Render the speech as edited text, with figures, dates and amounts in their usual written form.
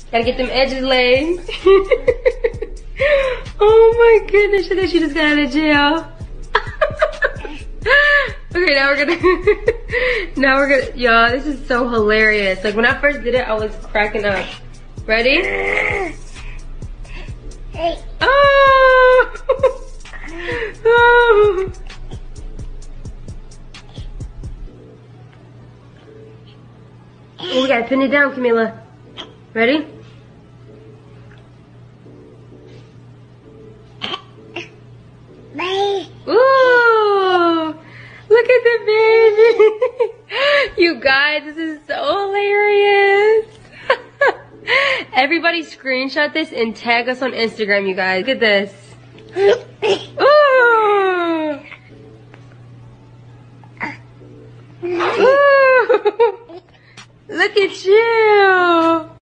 Gotta get them edges laid. Oh my goodness, I think she just got out of jail. Okay, now we're gonna, y'all, this is so hilarious. Like when I first did it, I was cracking up. Ready? Oh! Oh! Oh, we gotta pin it down, Camila. Ready? Ooh! Look at the baby! You guys, this is so hilarious! Everybody screenshot this and tag us on Instagram, you guys. Look at this. Ooh! Ooh! Look at you!